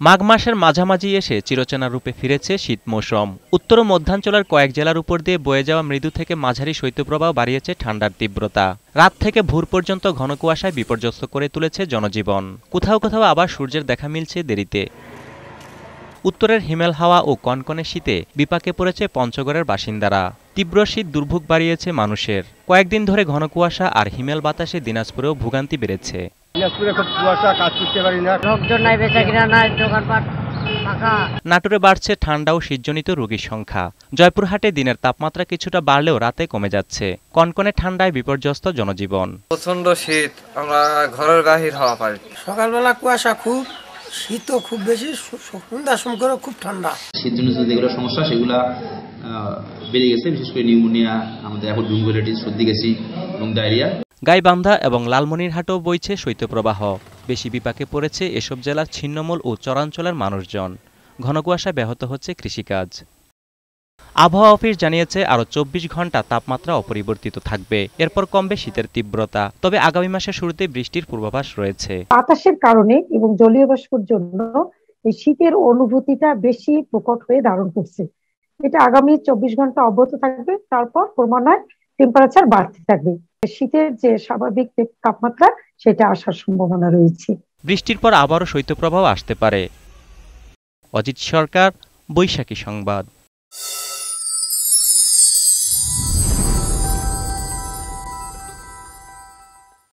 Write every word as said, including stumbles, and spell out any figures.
মাঘ মাসের মাঝামাঝি এসে চিরচেনা রূপে ফিরেছে শীত মৌসুম। উত্তর ও মধ্যাঞ্চলের কয়েক জেলার উপর দিয়ে বয়ে যাওয়া মৃদু থেকে মাঝারি শৈত্যপ্রবাহ বাড়িয়েছে ঠান্ডার তীব্রতা। রাত থেকে ভোর পর্যন্ত ঘন কুয়াশায় বিপর্যস্ত করে তুলেছে জনজীবন। কোথাও কোথাও আবার সূর্যের দেখা মিলছে দেরিতে। উত্তরের হিমেল হাওয়া ও কনকনে শীতে বিপাকে পড়েছে পঞ্চগড়ের বাসিন্দারা। তীব্র শীত দুর্ভোগ বাড়িয়েছে মানুষের। কয়েকদিন ধরে ঘন কুয়াশা আর হিমেল বাতাসে দিনাজপুরেও ভোগান্তি বেড়েছে। নাটোরে বাড়ছে ঠান্ডা ও শীতজনিত রোগীর সংখ্যা। জয়পুরহাটে দিনের তাপমাত্রা কিছুটা বাড়লেও রাতে কমে যাচ্ছে। কনকনে ঠান্ডায় বিপর্যস্ত জনজীবন। প্রচন্ড শীত, আমরা ঘরের বাহির হওয়া পারি। সকালবেলা কুয়াশা খুব, শীতও খুব বেশি, সন্ধ্যার সময় খুব ঠান্ডা। শীতজনিত যেগুলো সমস্যা সেগুলা বেড়ে গেছে, বিশেষ করে নিউমোনিয়া, আমাদের এখন ডুঙ্গোলাইটিস, সর্দি কাশি এবং ডায়রিয়া। গাইবান্ধা এবং লালমনিরহাটেও বইছে শৈত্যপ্রবাহ। বেশি বিপাকে পড়েছে এসব জেলার ছিন্নমূল ও চরাঞ্চলের মানুষজন। ঘন কুয়াশায় ব্যাহত হচ্ছে কৃষিকাজ। আবহাওয়া অফিস জানিয়েছে আরও চব্বিশ ঘন্টা তাপমাত্রা অপরিবর্তিত থাকবে, এরপর কমবে শীতের তীব্রতা। তবে আগামী মাসের শুরুতে বৃষ্টির পূর্বাভাস রয়েছে। বাতাসের কারণে এবং জলীয় বাষ্পের জন্য এই শীতের অনুভূতিটা বেশি প্রকট হয়ে ধারণ করছে। এটা আগামী চব্বিশ ঘন্টা অব্যাহত থাকবে, তারপর ক্রমান্বয়ে টেম্পারেচার বাড়তে থাকবে। শীতের যে স্বাভাবিক তাপমাত্রা সেটা আসার সম্ভাবনা রয়েছে। বৃষ্টির পর আবারও শৈত্যপ্রবাহ আসতে পারে। অজিত সরকার, বৈশাখী সংবাদ।